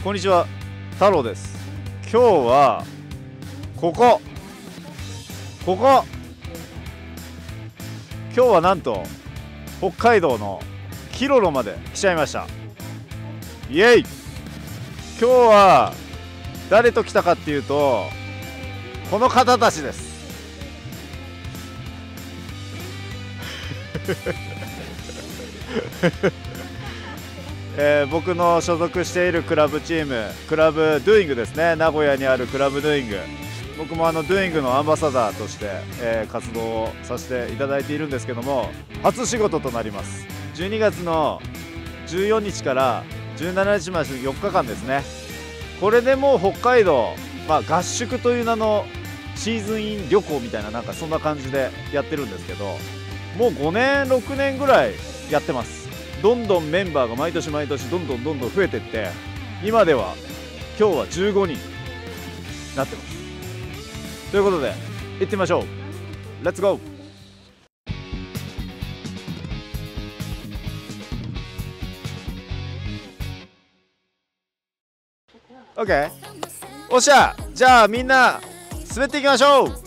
こんにちは、太郎です。今日はここ今日はなんと北海道のキロロまで来ちゃいました。イエイ。今日は誰と来たかっていうと、この方たちです僕の所属しているクラブチーム、クラブドゥイングですね。名古屋にあるクラブドゥイング、僕もドゥイングのアンバサダーとして、活動をさせていただいているんですけども、初仕事となります。12月の14日から17日まで4日間ですね。これでもう北海道、合宿という名のシーズンイン旅行みたいな、なんかそんな感じでやってるんですけど、もう5年6年ぐらいやってます。どんどんメンバーが毎年毎年どんどん増えていって、今では今日は15人なってます。ということで行ってみましょう。レッツゴー。オッケー。おっしゃ、じゃあみんな滑っていきましょう。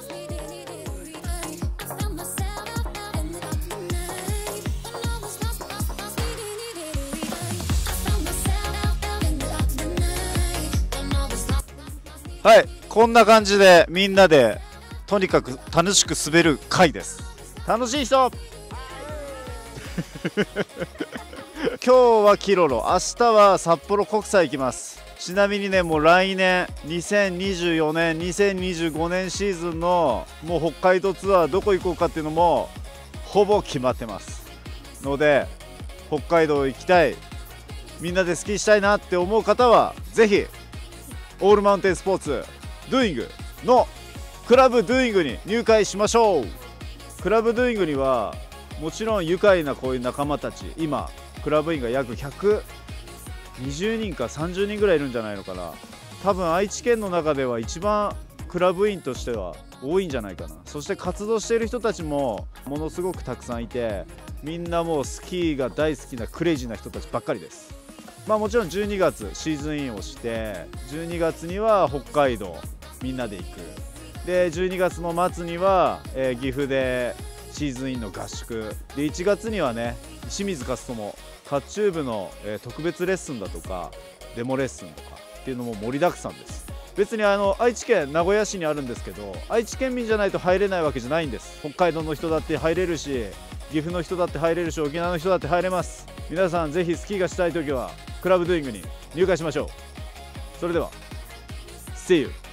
はい、こんな感じでみんなでとにかく楽しく滑る回です。楽しい人今日はキロロ、明日は札幌国際行きます。ちなみにね、もう来年2024年2025年シーズンのもう北海道ツアーどこ行こうかっていうのもほぼ決まってますので、北海道行きたい、みんなでスキーしたいなって思う方はぜひオールマウンテンスポーツドゥイングのクラブドゥイングに入会しましょう。クラブドゥイングにはもちろん愉快なこういう仲間たち、今クラブ員が約120人か30人ぐらいいるんじゃないのかな。多分愛知県の中では一番クラブ員としては多いんじゃないかな。そして活動している人たちもものすごくたくさんいて、みんなもうスキーが大好きなクレイジーな人たちばっかりです。もちろん12月シーズンインをして、12月には北海道みんなで行く。で12月の末には、岐阜でシーズンインの合宿で、1月にはね、清水勝友カッチューブの、特別レッスンだとかデモレッスンとかっていうのも盛りだくさんです。別に愛知県名古屋市にあるんですけど、愛知県民じゃないと入れないわけじゃないんです。北海道の人だって入れるし、岐阜の人だって入れるし、沖縄の人だって入れます。皆さんぜひスキーがしたいときはクラブドゥイングに入会しましょう。それでは See you。